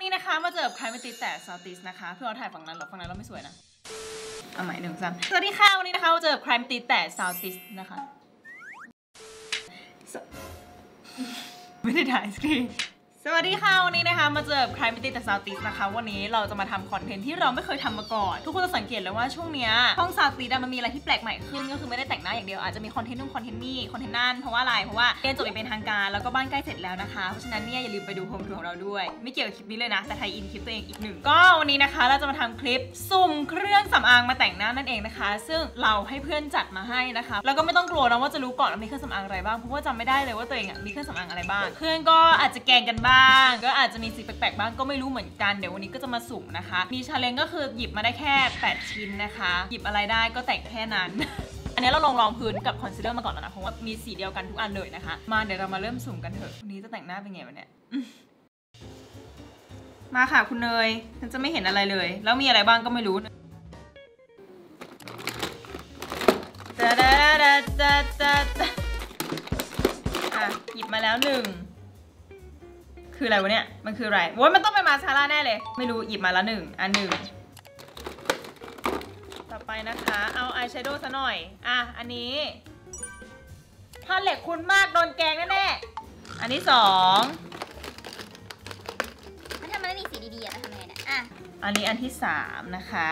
นี้นะคะมาเจอใครไม่ติดแต่ซาวติสนะคะเพื่อเราถ่ายฝั่งนั้นหรอฝั่งนั้นเราไม่สวยนะเอาใหม่1 3สวัสดีค่ะวันนี้นะคะมาเจอใครไม่ติดแต่ซาวติสนะคะไม่ได้ถ่ายสกรีนสวัสดีค่ะวันนี้นะคะมาเจอใครไม่ติดแต่ซาวติสนะคะวันนี้เราจะมาทำคอนเทนต์ที่เราไม่เคยทำมาก่อนทุกคนจะสังเกตเลยว่าช่วงเนี้ยห้องซาวติสมันมีอะไรที่แปลกใหม่ขึ้นก็คือไม่ได้แต่งหน้าอย่างเดียวอาจจะมีคอนเทนต์นู่นคอนเทนต์นี่คอนเทนต์นั่นเพราะว่าอะไรเพราะว่าเรียนจบเป็นทางการแล้วก็บ้านใกล้เสร็จแล้วนะคะเพราะฉะนั้นเนี่ยอย่าลืมไปดูโฮมทัวร์ของเราด้วยไม่เกี่ยวกับคลิปนี้เลยนะแต่ไทยอินคลิปตัวเองอีกหนึ่งก็วันนี้นะคะเราจะมาทำคลิปสุ่มเครื่องสำอางมาแต่งหน้านั่นเองนะคะซึ่งเราให้เพื่อนจัดมาให้นะคะแล้วก็ไม่ต้องกลัวนะว่าจะรู้ก่อนว่ามีเครื่องสำอางอะไรบ้างเพราะว่าจำไม่ได้เลยว่าตัวเองมีเครื่องสำอางอะไรบ้างเพื่อนก็อาจจะแกล้งกันบ้างก็อาจจะมีสีแปลกๆบ้างก็ไม่รู้เหมือนกันเดี๋ยววันนี้ก็จะมาสุ่มนะคะมีชาเลนจ์ก็คือหยิบมาได้แค่8ชิ้นนะคะหยิบอะไรได้ก็แต่งแค่นั้น อันนี้เราลองพื้นกับคอนซีลเลอร์มาก่อนแล้วนะเพราะว่ามีสีเดียวกันทุกอันเลยนะคะมาเดี๋ยวเรามาเริ่มสุ่มกันเถอะวันนี้จะแต่งหน้าเป็นไงวะเนี่ยมาค่ะคุณเนยฉันจะไม่เห็นอะไรเลยแล้วมีอะไรบ้างก็ไม่รู้หยิบมาแล้ว1คืออะไรวะเนี่ยมันคืออะไรโว้ยมันต้องเป็นมาสคาร่าแน่เลยไม่รู้หยิบมาแล้ว1อันต่อไปนะคะเอาอายแชโดว์ซะหน่อยอันนี้พาเลตคุณมากโดนแกงแน่ๆอันที่2 ถ้ามันไม่มีสีดีๆจะทำยังไงเนี่ยอันนี้อันที่3นะคะ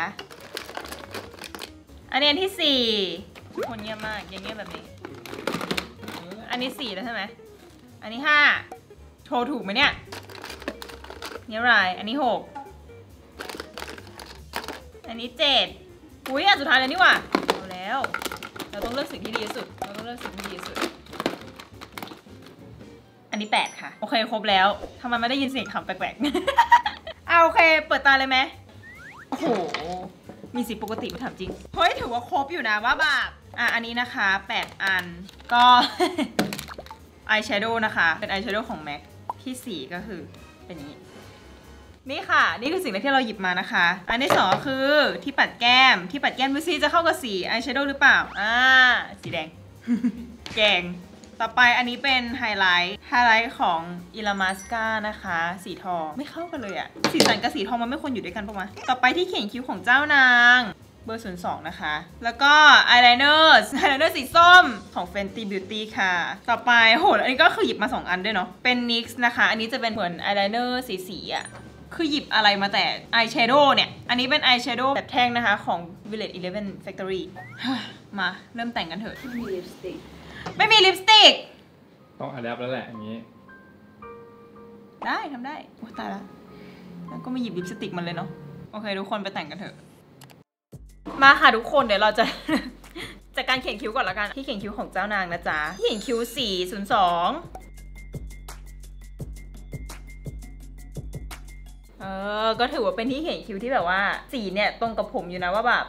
อันนี้อันที่4คนเงียบมากอย่างเงียบแบบนี้อันนี้4แล้วใช่ไหมอันนี้5โชว์ถูกไหมเนี่ยนี่อะไรอันนี้6อันนี้7อุ้ยอันสุดท้ายแล้วนี่หว่าเอาแล้วเราต้องเลือกสิ่งที่ดีที่สุดอันนี้8ค่ะโอเคครบแล้วทำไมไม่ได้ยินเสียงขำแปลกๆโอเคเปิดตาเลยไหมโอ้โหมีสีปกติมาถามจริงเฮ้ยถือว่าครบอยู่นะว่าแบบอันนี้นะคะ8อันก็อายแชโดว์นะคะเป็นอายแชโดว์ของ MAC ที่4ก็คือเป็นอย่างนี้นี่ค่ะนี่คือสิ่งที่เราหยิบมานะคะอันที่2ก็คือที่ปัดแก้มดูซิจะเข้ากับสีอายแชโดว์หรือเปล่าสีแดง แกงต่อไปอันนี้เป็นไฮไลท์ของอิลามาสกานะคะสีทองไม่เข้ากันเลยอะสีสันกับสีทองมันไม่ควรอยู่ด้วยกันปะวะต่อไปที่เขียนคิ้วของเจ้านางเบอร์02นะคะแล้วก็อายไลเนอร์สีส้มของ Fenty Beauty ค่ะต่อไปโหอันนี้ก็คือหยิบมา2อันด้วยเนาะเป็น NYX นะคะอันนี้จะเป็นเหมือนอายไลเนอร์สีอะคือหยิบอะไรมาแต่อายแชโดว์เนี่ยอันนี้เป็นอายแชโดว์แบบแท่งนะคะของ Village 11 Factory มาเริ่มแต่งกันเถอะไม่มีลิปสติกต้องอะแดปแล้วแหละอย่างนี้ได้ทำได้โอ้ตายแล้วก็ไม่หยิบลิปสติกมันเลยเนาะโอเคทุกคนไปแต่งกันเถอะมาค่ะทุกคนเดี๋ยวเราจะ จากการเขียนคิ้วก่อนละกันที่เขียนคิ้วของเจ้านางนะจ๊ะที่เขียนคิ้ว402ก็ถือว่าเป็นที่เขียนคิ้วที่แบบว่าสีเนี่ยตรงกับผมอยู่นะว่าแบบ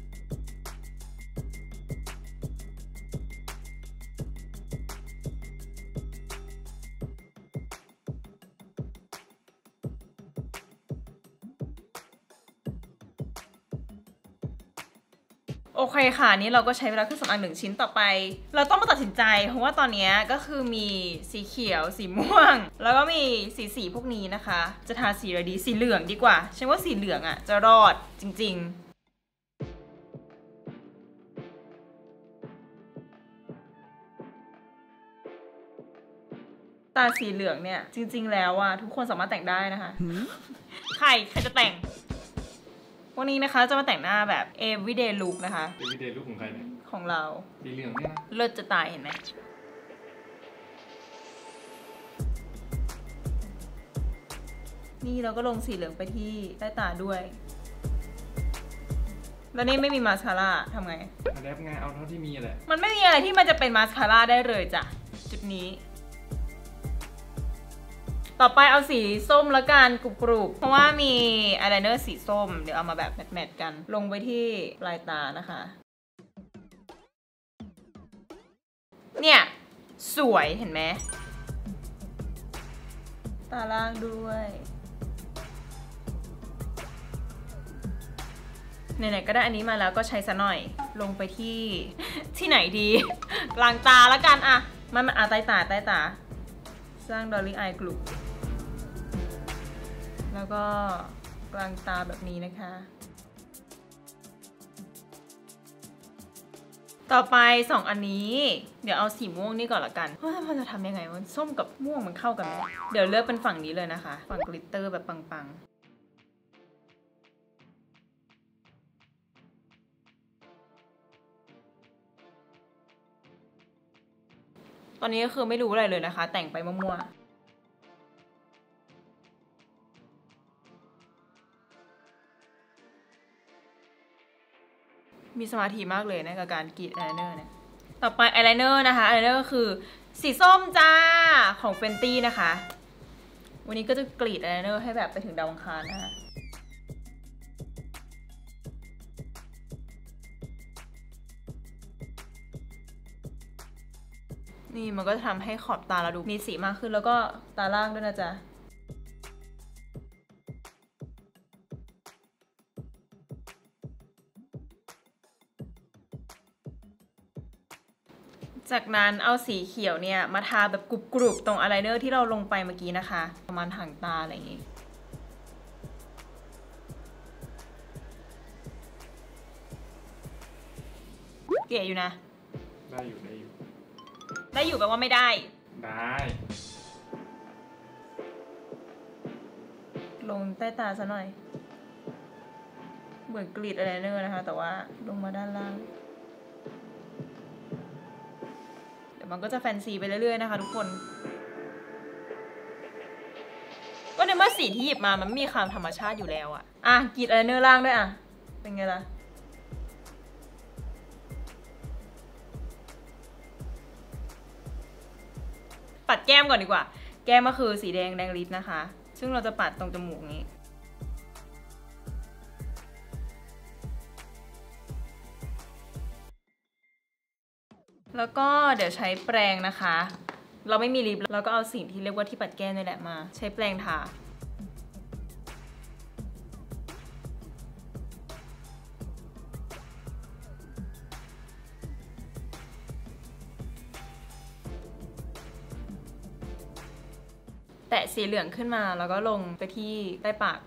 โอเคค่ะนี้เราก็ใช้เวลาเครื่องสำอาง1ชิ้นต่อไปเราต้องมาตัดสินใจเพราะว่าตอนนี้ก็คือมีสีเขียวสีม่วงแล้วก็มีสีพวกนี้นะคะจะทาสีอะไรดีสีเหลืองดีกว่าฉันว่าสีเหลืองอ่ะจะรอดจริงๆตาสีเหลืองเนี่ยจริงๆแล้วอ่ะทุกคนสามารถแต่งได้นะคะใครจะแต่งวันนี้นะคะจะมาแต่งหน้าแบบ everyday look นะคะ everyday look ของใครเนี่ยของเราสีเหลืองเนี่ยนะเลิศจะตายเห็นไหมนี่เราก็ลงสีเหลืองไปที่ใต้ตาด้วยแล้วนี่ไม่มีมาสคาร่าทำไงอะแดปไงเอาเท่าที่มีแหละมันไม่มีอะไรที่มันจะเป็นมาสคาร่าได้เลยจ้ะจุดนี้ต่อไปเอาสีส้มละกันกรุบๆเพราะว่ามีอายไลเนอร์สีส้มเดี๋ยวเอามาแบบแมทๆกันลงไปที่ปลายตานะคะเนี่ยสวยเห็นไหมตาล่างด้วยไหนๆก็ได้อันนี้มาแล้วก็ใช้ซะหน่อยลงไปที่ไหนดีกลางตาละกันอะมันใต้ตาสร้างดอลลี่อายกลุ่ม แล้วแล้วก็กลางตาแบบนี้นะคะต่อไป2อันนี้เดี๋ยวเอาสีม่วงนี่ก่อนละกันมันจะทำยังไงมันส้มกับม่วงมันเข้ากันไหมเดี๋ยวเลือกเป็นฝั่งนี้เลยนะคะฝั่งกลิตเตอร์แบบปังๆตอนนี้ก็คือไม่รู้อะไรเลยนะคะ แต่งไปมั่วๆมีสมาธิมากเลยนะกับการกรีดอายไลเนอร์เนี่ยต่อไปอายไลเนอร์นะคะอายไลเนอร์ก็คือสีส้มจ้าของเฟนตี้นะคะวันนี้ก็จะกรีดอายไลเนอร์ให้แบบไปถึงดาวอังคารนะคะนี่มันก็จะทำให้ขอบตาเราดูมีสีมากขึ้นแล้วก็ตาล่างด้วยนะจ๊ะจากนั้นเอาสีเขียวเนี่ยมาทาแบบกรุบๆตรงอายไลเนอร์ที่เราลงไปเมื่อกี้นะคะประมาณหางตาอะไรอย่างงี้เก๋อยู่นะได้อยู่ได้อยู่แปลว่าไม่ได้ลงใต้ตาซะหน่อยเหมือนกรีดอายไลเนอร์นะคะแต่ว่าลงมาด้านล่างมันก็จะแฟนซีไปเรื่อยๆนะคะทุกคนก็ในเมื่อสีที่หยิบมามันไม่มีความธรรมชาติอยู่แล้วอะกรีดอายไลเนอร์ล่างด้วยอะเป็นไงล่ะปัดแก้มก่อนดีกว่าแก้มก็คือสีแดงลิปนะคะซึ่งเราจะปัดตรงจมูกนี้แล้วก็เดี๋ยวใช้แปรงนะคะเราไม่มีลิปเราก็เอาสิ่งที่เรียกว่าที่ปัดแก้มนี่แหละมาใช้แปรงทาแตะสีเหลืองขึ้นมาแล้วก็ลงไปที่ใต้ปาก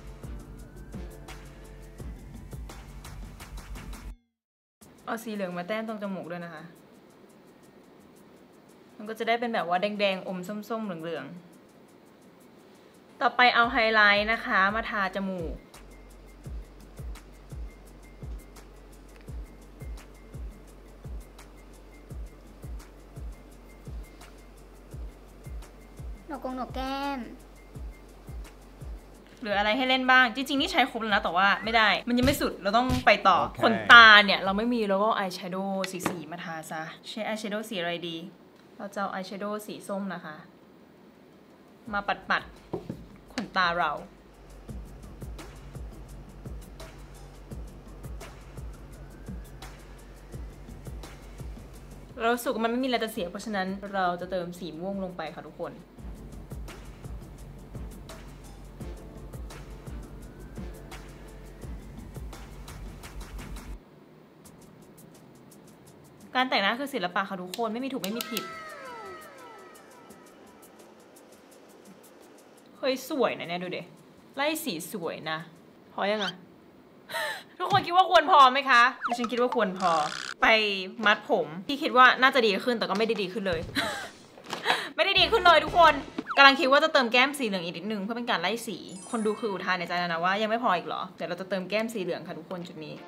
เอาสีเหลืองมาแต้มตรงจมูกด้วยนะคะมันก็จะได้เป็นแบบว่าแดงๆอมส้มๆเหลืองๆต่อไปเอาไฮไลท์นะคะมาทาจมูกหนกแก้มหรืออะไรให้เล่นบ้างจริงๆนี่ใช้ครบแล้วนะแต่ว่าไม่ได้มันยังไม่สุดเราต้องไปต่อ ขนตาเนี่ยเราไม่มีแล้วก็อายแชโดว์สีมาทาซะใช้อายแชโดว์สีอะไรดีเราจะเอาอายแชโดว์สีส้มนะคะมาปัดขนตาเราเรารู้สึกว่ามันไม่มีอะไรจะเสียเพราะฉะนั้นเราจะเติมสีม่วงลงไปค่ะทุกคนการแต่งหน้าคือศิลปะค่ะทุกคนไม่มีถูกไม่มีผิดเฮ้ยสวยนะเนี่ยดูเด็ไล่สีสวยนะพอยังอะ ทุกคนคิดว่าควรพอไหมคะดิฉันคิดว่าควรพอไปมัดผมที่คิดว่าน่าจะดีขึ้นแต่ก็ไม่ได้ดีขึ้นเลย ไม่ได้ดีขึ้นเลยทุกคนกำลังคิดว่าจะเติมแก้มสีเหลืองอีกนิดนึงเพื่อเป็นการไล่สีคนดูคืออุทานในใจนะว่ายังไม่พออีกเหรอเดี๋ยวเราจะเติมแก้มสีเหลืองค่ะทุกคนจุดนี้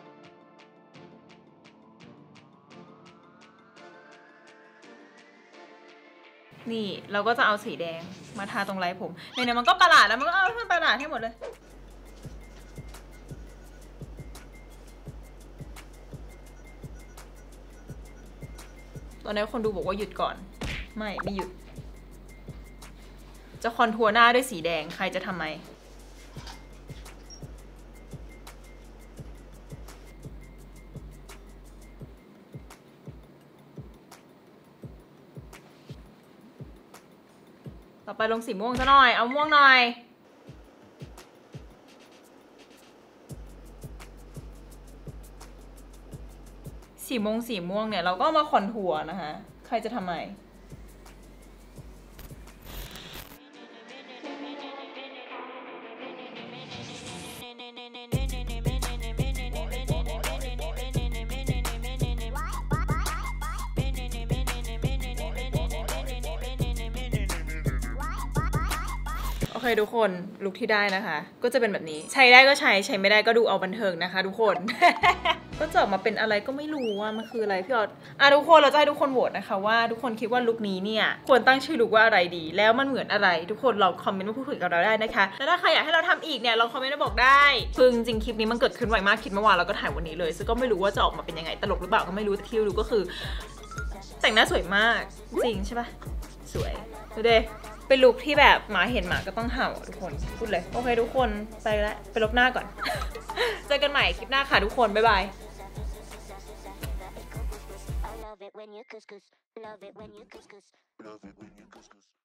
นี่เราก็จะเอาสีแดงมาทาตรงไร้ผมเนี่ยมันก็ประหลาดแล้วมันก็เอาให้ประหลาดให้หมดเลยตอนนี้คนดูบอกว่าหยุดก่อนไม่หยุดจะคอนทัวร์หน้าด้วยสีแดงใครจะทำไมต่อไปลงสีม่วงซะหน่อยเอาม่วงหน่อยสีม่วงเนี่ยเราก็มาคอนทัวร์นะคะใครจะทำไมเคทุกคนลุคที่ได้นะคะ ก็จะเป็นแบบนี้ใช้ได้ก็ใช้ไม่ได้ก็ดูเอาบันเทิงนะคะ ทุกคน ก็จะออกมาเป็นอะไรก็ไม่รู้ว่ามันคืออะไรพี่ออสทุกคนเราจะให้ทุกคนโหวตนะคะว่าทุกคนคิดว่าลุคนี้เนี่ยควรตั้งชื่อลุคว่าอะไรดีแล้วมันเหมือนอะไรทุกคนลองคอมเมนต์มาพูดคุยกับเราได้นะคะแล้วถ้าใครอยากให้เราทำอีกเนี่ยลองคอมเมนต์มาบอกได้คือจริงๆคลิปนี้มันเกิดขึ้นไวมากคิดเมื่อวานเราก็ถ่ายวันนี้เลยซึ่งก็ไม่รู้ว่าจะออกมาเป็นยังไงตลกหรือเปล่าก็ไม่รู้แต่ที่รู้ก็คือแต่งหน้าสวยมากจริงใช่ปะสวยดูดิเป็นลุคที่แบบหมาเห็นหมาก็ต้องเห่าทุกคนพูดเลยโอเคทุกคนไปแล้วไปลบหน้าก่อน เจอกันใหม่คลิปหน้าค่ะทุกคนบ๊ายบาย